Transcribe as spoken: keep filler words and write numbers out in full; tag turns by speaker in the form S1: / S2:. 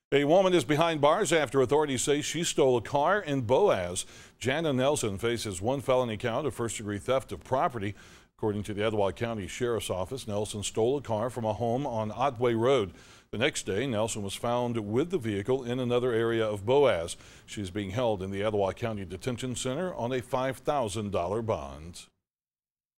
S1: A woman is behind bars after authorities say she stole a car in Boaz. Jana Nelson faces one felony count of first-degree theft of property. According to the Etowah County Sheriff's Office, Nelson stole a car from a home on Otway Road. The next day, Nelson was found with the vehicle in another area of Boaz. She's being held in the Etowah County Detention Center on a five thousand dollar bond.